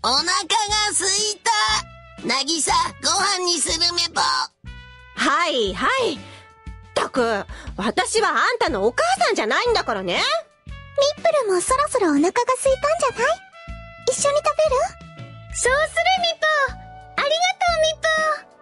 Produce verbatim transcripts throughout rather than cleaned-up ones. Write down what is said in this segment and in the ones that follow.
お腹が空いた。なぎさ、ご飯にするめぽ。 はいはい。ったく、私はあんたのお母さんじゃないんだからね。 ミップルもそろそろお腹が空いたんじゃない？一緒に食べる？ そうするミポ。ありがとうミポ。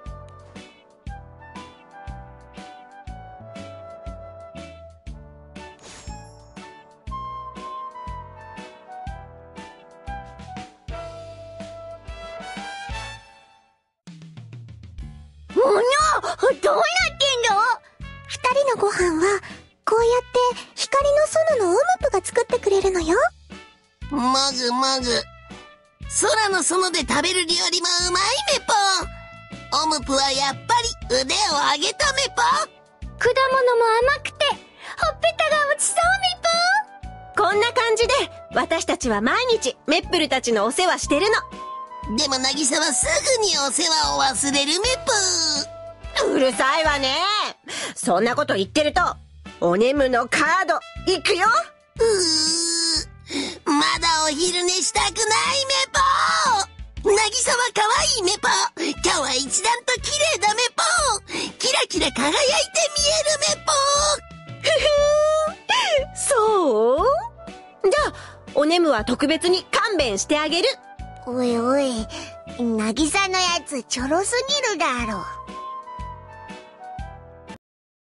もの、どうなってんの？二人のご飯はこうやって光の園のオムプが作ってくれるのよ。 もぐもぐ。空の園で食べる料理もうまいめぽ。オムプはやっぱり腕を上げためぽ。 果物も甘くてほっぺたが落ちそうミポ。こんな感じで私たちは毎日メップルたちのお世話してるの。でもなぎさはすぐにお世話を忘れるめぽ。 うるさいわね。そんなこと言ってるとおねむのカードいくよ。 うーまだお昼寝したくないめぽ。なぎさは可愛いめぽ。今日は一段と綺麗だめぽ。キラキラ輝いて見えるめぽ。 ふふそう？じゃあおねむは特別に勘弁してあげる。 おいおい、なぎさのやつちょろすぎるだろ。